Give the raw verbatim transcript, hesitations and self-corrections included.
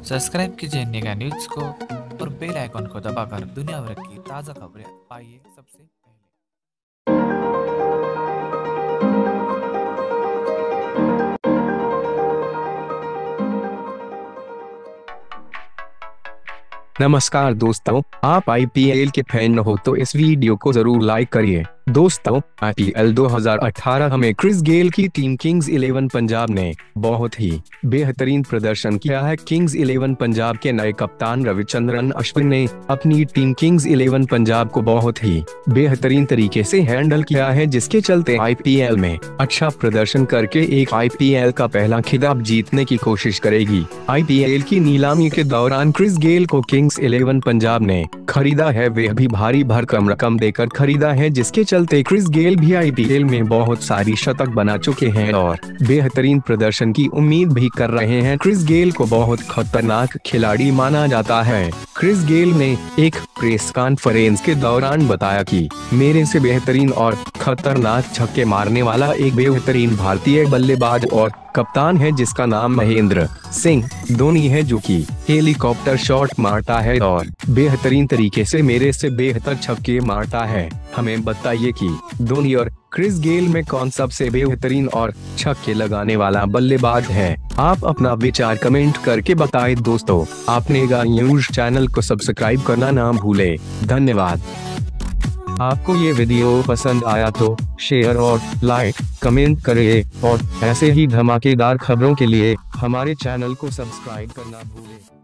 Subscribe कीजिए नेगा news को और बेल आइकॉन को दबाकर दुनिया भर की ताज़ा खबरें पाइए सबसे पहले। नमस्कार दोस्तों, आप आईपीएल के फैन हो तो इस वीडियो को जरूर लाइक करिए। दोस्तों, आईपीएल दो हज़ार अठारह में क्रिस गेल की टीम किंग्स इलेवन पंजाब ने बहुत ही बेहतरीन प्रदर्शन किया है। किंग्स इलेवन पंजाब के नए कप्तान रविचंद्रन अश्विन ने अपनी टीम किंग्स इलेवन पंजाब को बहुत ही बेहतरीन तरीके से हैंडल किया है, जिसके चलते आईपीएल में अच्छा प्रदर्शन करके एक आईपीएल का पहला खिताब जीतने की कोशिश करेगी। आईपीएल की नीलामी के दौरान क्रिस गेल को किंग्स इलेवन पंजाब ने खरीदा है, वह भी भारी भरकम रकम देकर खरीदा है, जिसके चलते क्रिस गेल भी आईपीएल में बहुत सारी शतक बना चुके हैं और बेहतरीन प्रदर्शन की उम्मीद भी कर रहे हैं। क्रिस गेल को बहुत खतरनाक खिलाड़ी माना जाता है। क्रिस गेल ने एक प्रेस कॉन्फ्रेंस के दौरान बताया कि मेरे से बेहतरीन और खतरनाक छक्के मारने वाला एक बेहतरीन भारतीय बल्लेबाज और कप्तान है जिसका नाम महेंद्र सिंह धोनी है, जो कि हेलीकॉप्टर शॉट मारता है और बेहतरीन तरीके से मेरे से बेहतर छक्के मारता है। हमें बताइए कि धोनी और क्रिस गेल में कौन सबसे बेहतरीन और छक्के लगाने वाला बल्लेबाज है। आप अपना विचार कमेंट करके बताएं। दोस्तों, आपने नेगा न्यूज चैनल को सब्सक्राइब करना ना भूले। धन्यवाद। आपको ये वीडियो पसंद आया तो शेयर और लाइक कमेंट करें और ऐसे ही धमाकेदार खबरों के लिए हमारे चैनल को सब्सक्राइब करना भूलें।